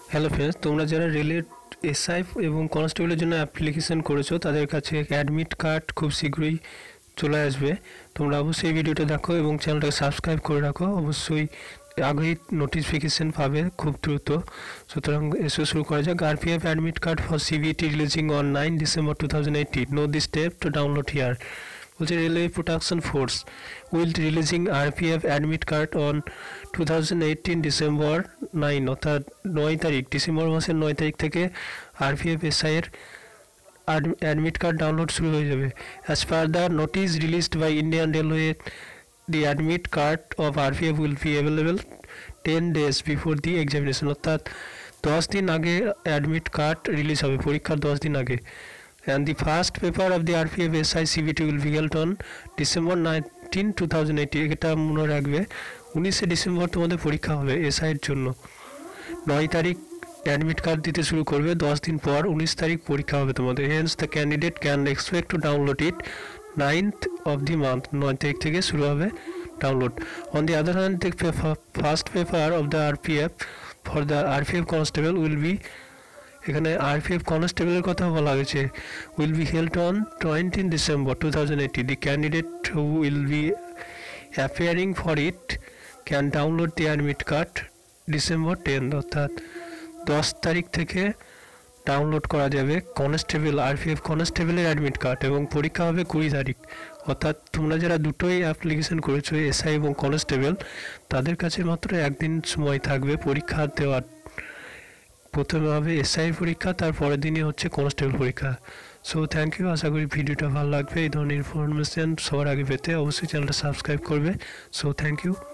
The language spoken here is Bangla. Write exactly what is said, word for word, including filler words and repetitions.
হ্যালো फ्रेंड्स, তোমরা যারা রেলের এসআই এবং কনস্টেবলের জন্য অ্যাপ্লিকেশন করেছো তাদের কাছে অ্যাডমিট কার্ড খুব শীঘ্রই চলে আসবে। তোমরা অবশ্যই ভিডিওটা দেখো এবং চ্যানেলটাকে সাবস্ক্রাইব করে রাখো। অবশ্যই আগেই নোটিফিকেশন পাবে খুব দ্রুত। সুতরাং এসে শুরু করা যাক। RPF admit card for CBT releasing on nine December two thousand eighteen. Know this step to download here. বলছে railway protection force will releasing RPF admit card on two thousand eighteen December nine, অর্থাৎ নয় তারিখ, ডিসেম্বর মাসের নয় তারিখ থেকে আরপিএফ এসআইয়ের অ্যাডমিট কার্ড ডাউনলোড শুরু হয়ে যাবে। As per the notice released by Indian railway, the admit card of RPF will be available ten days before the examination, অর্থাৎ দশ দিন আগে অ্যাডমিট কার্ড রিলিজ হবে, পরীক্ষার দশ দিন আগে। And the first paper of the R P F S I C B T will be held on December nineteenth two thousand eighteen। এটা মনে রাখবে, উনিশে ডিসেম্বর তোমাদের পরীক্ষা হবে এসআইয়ের জন্য। নয় তারিখ অ্যাডমিট কার্ড দিতে শুরু করবে, দশ দিন পর উনিশ তারিখ পরীক্ষা হবে তোমাদের। Hence the candidate can expect to download it ninth of the month, নয় তারিখ থেকে শুরু হবে download. On the other hand, the first paper of the RPF for the RPF constable will be, এখানে আরপিএফ কনস্টেবলের কথা বলা হয়েছে, will be held on twentieth December two thousand eighteen. The candidate who will be appearing for it can download the admit card December ten, অর্থাৎ দশ তারিখ থেকে ডাউনলোড করা যাবে কনস্টেবল আরপিএফ কনস্টেবলের অ্যাডমিট কার্ড, এবং পরীক্ষা হবে কুড়ি তারিখ। অর্থাৎ তোমরা যারা দুটোই অ্যাপ্লিকেশন করেছো এসআই এবং কনস্টেবল, তাদের কাছে মাত্র একদিন সময় থাকবে পরীক্ষা দেওয়ার। প্রথমে হবে এসআই পরীক্ষা, তার পরের দিনই হচ্ছে কনস্টেবল পরীক্ষা। সো থ্যাংক ইউ, আশা করি ভিডিওটা ভালো লাগবে। এই ধরনের ইনফরমেশান সবার আগে পেতে অবশ্যই চ্যানেলটা সাবস্ক্রাইব করবে। So thank you.